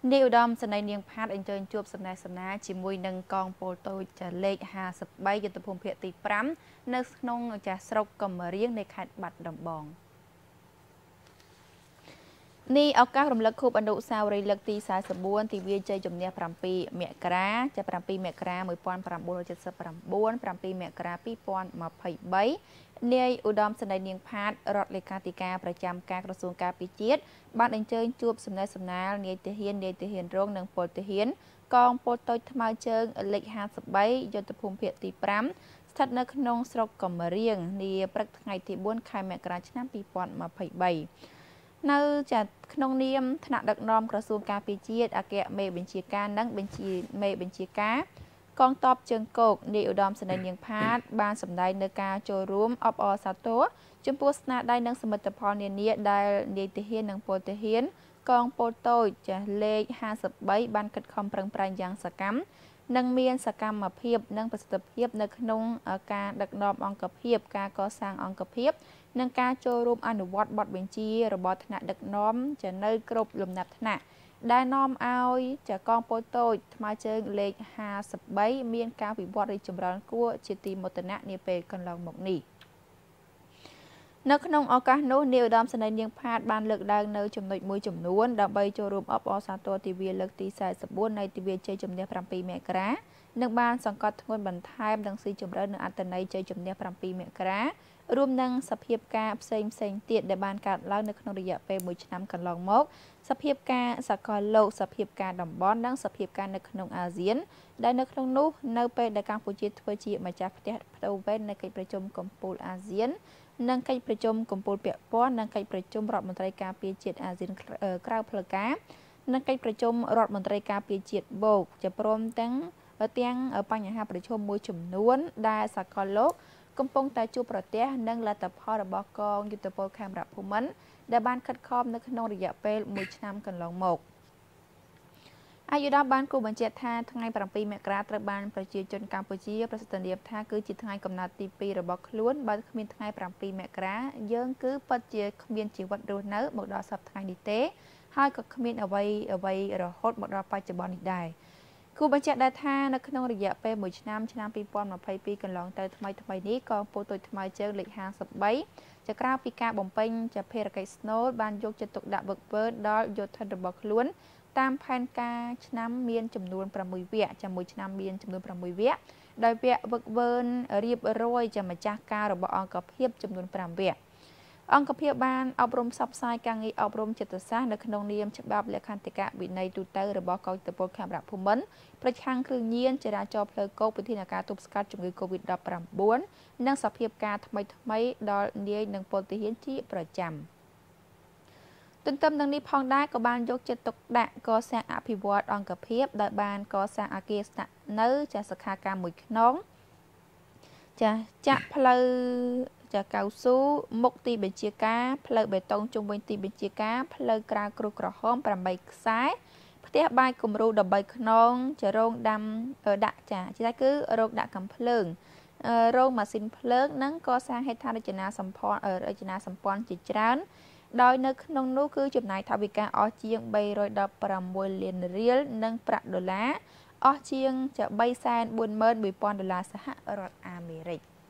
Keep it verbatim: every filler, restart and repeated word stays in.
នាយឧត្តមសេនីយ៍នាងផាតអញ្ជើញជួបសំណេះសំណាលជាមួយនឹងកងពលតូចចាលេខห้าสิบបីយុទ្ធភូមិភាគទីห้าនៅក្នុងចាស្រុកកំរៀងនៃខេត្តបាត់ដំបងនេះឱកាសរំលឹកខួបអនុស្សាវរីយ៍លើកទីสี่สิบสี่ទិវាជ័យជំនះเจ็ดមករាចាប់เจ็ดមករាmột nghìn chín trămเจ็ดสิบเก้า เจ็ดមករាยี่สิบยี่สิบสามនាយឧត្តមសេនីយ៍នាងផាតរដ្ឋលេខាធិការប្រចាំការក្រសួងការពារជាតិបានអញ្ជើញជួបសំណេះសំណាលនាយទាហាននាយទាហានរងនិងពលទាហានកងពលតូចថ្មើរជើងលេខห้าสิบបីយុទ្ធភូមិភាគទីห้าស្ថិតនៅក្នុងស្រុកកំរៀងនាព្រឹកថ្ងៃទីbốnខែមករាឆ្នាំยี่สิบยี่สิบสามនៅចាក្នុងនាមថ្នាក់ដឹកនាំក្រសួងការពារជាតិអគ្គមេបញ្ជាការនិងបញ្ជាមេបញ្ជាការកងទ័ពជើងគោកនាយឧត្តមសេនីយ៍នាងផាតបានសម្ដែងនៅការចូលរួមអបអរសាទរចំពោះស្នាដៃនិងសមិទ្ធផលនានាដែលនាយទាហាននិងពលទាហានកងពលតូចចាលេខห้าสิบបីបានខិតខំប្រឹងប្រែងយ៉ាងសកម្មនិងមានសកម្មភាពនិងប្រសិទ្ធភាពនៅក្នុងការដឹកនាំអង្គភាពការកសាងអង្គភាពនិងការចូលរួមអនុវត្តបទបញ្ជារបស់ថ្នាក់ដឹកនាំចានៅគ្រប់លំដាប់ថ្នាក់ដែលនាំឲ្យចាកងពលតូចថ្មើរជើងលេខห้าสิบបីមានការវិវត្តរីកចម្រើនគួរជាទីមោទនៈនាពេលកន្លងមកនេះនៅក្នុងឱកាសនោះនាយឧត្តមសេនីយ៍នាងផាតបានលើកឡើងនៅចំណុចមួយចំនួនដើម្បីចូលរួមអបអរសាទរទិវាលើកទីสี่สิบสี่នៃទិវាជ័យជំនះเจ็ดមករានិងបានសង្កត់ធ្ងន់បន្ថែមនិងស៊ីជម្រៅនៅអត្ថន័យជ័យជំនះเจ็ดមករារួមនឹងសភាពការផ្សេងផ្សេងទៀតដែលបានកើតឡើងនៅក្នុងរយៈពេលមួយឆ្នាំកន្លងមកសភាពការសកលលោកសភាពការតំបន់និងសភាពការនៅក្នុងអាស៊ានដែលនៅក្នុងនោះនៅពេលដែលកម្ពុជាធ្វើជាម្ចាស់ផ្ទះផ្ដូវវេននៃកិច្ចប្រជុំកំពូលអាស៊ាននិងកិច្ចប្រជុំកំពូលពាក់ព័ន្ធនិងកិច្ចប្រជុំរដ្ឋមន្ត្រីការពារជាតិអាស៊ានក្រៅផ្លូវការនិងកិច្ចប្រជុំរដ្ឋមន្ត្រីការពារជាតិបូកជាព្រមទាំងទាំងបញ្ហាប្រឈមមួយចំនួនដែលសកលលោកកំពុងតែជួបប្រទះនិងលទ្ធផលរបស់កងយុទ្ធពលខេមរៈភូមិន្ទដែលបានខិតខំនៅក្នុងរយៈពេលមួយឆ្នាំកន្លងមកអាយុដាបានគូបញ្ជាក់ថាថ្ងៃเจ็ดមករាត្រូវបានប្រជាជនកម្ពុជាប្រសិទ្ធនាមថាគឺជាថ្ងៃកំណើតទីពីររបស់ខ្លួនបើគ្មានថ្ងៃเจ็ดមករាយើងគឺពិតជាគ្មានជីវិតរស់នៅមកដល់សប្តាហ៍ថ្ងៃនេះទេហើយក៏គ្មានអ្វីអ្វីរហូតមកដល់បច្ចុប្បន្ននេះដែរគូបញ្ជាក់ដែរថានៅក្នុងរយៈពេលមួយឆ្នាំឆ្នាំยี่สิบยี่สิบสองកន្លងទៅថ្មីថ្មីនេះកងពលតូចថ្មើរជើងលេខห้าสิบបីจะក្រៅពីការបំពេញជាភារកិច្ចស្នូលបានយកចិត្តទុកដាក់វឹកវើដល់យោធិនរបស់ខ្លួនតាមផែនការឆ្នាំមានចំនួនប្រាំមួយវគ្គជាមួយឆ្នាំមានចំនួនប្រាំមួយវគ្គដោយវគ្គវឹកវើរៀបរយជាម្ចាស់ការរបស់អង្គភាពចំនួនប្រាំវគ្គអង្គភាពបានអប់រំផ្សព្វផ្សាយការងារអប់រំចិត្តសាស្ត្រនៅក្នុងនាមច្បាប់លក្ខន្តិកៈវិន័យទូទៅរបស់កងទ័ពខេមរៈភូមិន្ទប្រឆាំងគ្រឿងញៀនចរាចរណ៍ផ្លូវគោកវិធានការទប់ស្កាត់ជំងឺ កូវីដ ដប់ប្រាំបួន និងសភាពការថ្មីថ្មីដល់នាយនិងពលទាហានជាប្រចាំទន្ទឹមនឹងនេះផងដែរក៏បានយកចិត្តទុកដាក់កសាងអភិវឌ្ឍអង្គភាពដោយបានកសាងអគារស្នាក់នៅចាសខាការមួយខ្នងចាចាក់ផ្លូវចាកៅស៊ូមុខទីបញ្ជាការផ្លូវបេតុងជុំវិញទីបញ្ជាការផ្លូវក្រាលគ្រូក្រហមប្រាំបីខ្សែផ្ទះបាយគំរូ13ខ្នងចរងដាំដាក់ចាជាគឺរោងដាក់កំភ្លើងរោងម៉ាស៊ីនភ្លើងនិងកសាងហេដ្ឋារចនាសម្ព័ន្ធរចនាសម្ព័ន្ធជាច្រើនដោយនៅក្នុងនោះគឺចំណាយថវិកាអស់ជាងបីរយដប់ប្រាំមួយលានរៀលនិងប្រាក់ដុល្លារអស់ជាងបីសែនបួនម៉ឺនមួយពាន់ដុល្លារសហរដ្ឋអាមេរិក